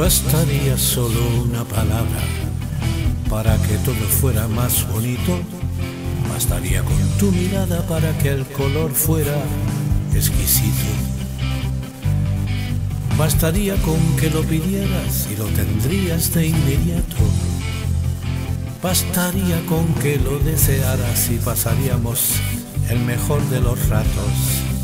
Bastaría solo una palabra para que todo fuera más bonito. Bastaría con tu mirada para que el color fuera exquisito. Bastaría con que lo pidieras y lo tendrías de inmediato. Bastaría con que lo desearas y pasaríamos el mejor de los ratos.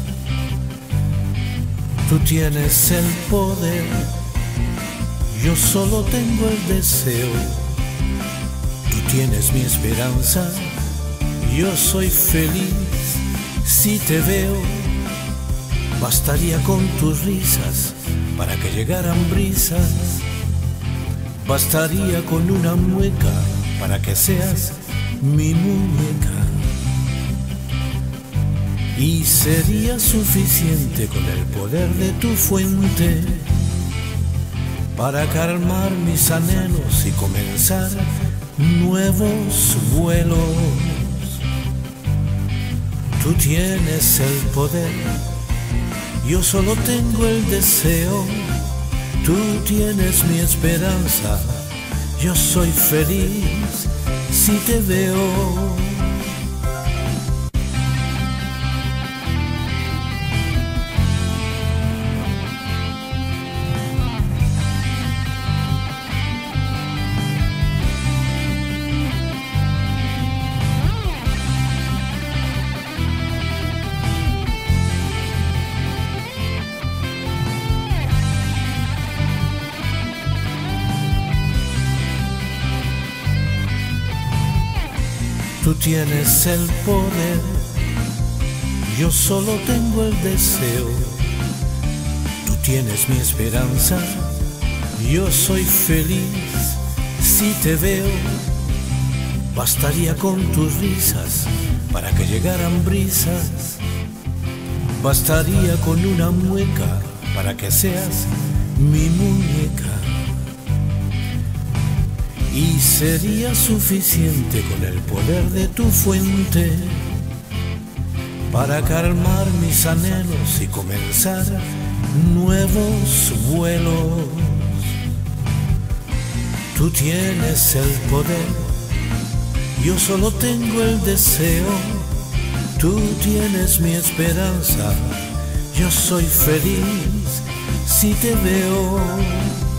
Tú tienes el poder, yo solo tengo el deseo. Tú tienes mi esperanza, yo soy feliz si te veo. Bastaría con tus risas para que llegaran brisas. Bastaría con una mueca para que seas mi muñeca. Y sería suficiente con el poder de tu fuente para calmar mis anhelos y comenzar nuevos vuelos. Tú tienes el poder, yo solo tengo el deseo. Tú tienes mi esperanza, yo soy feliz si te veo. Tú tienes el poder, yo solo tengo el deseo. Tú tienes mi esperanza, yo soy feliz si te veo. Bastaría con tus risas para que llegaran brisas. Bastaría con una mueca para que seas mi muñeca. Y sería suficiente con el poder de tu fuente para calmar mis anhelos y comenzar nuevos vuelos. Tú tienes el poder, yo solo tengo el deseo. Tú tienes mi esperanza, yo soy feliz si te veo.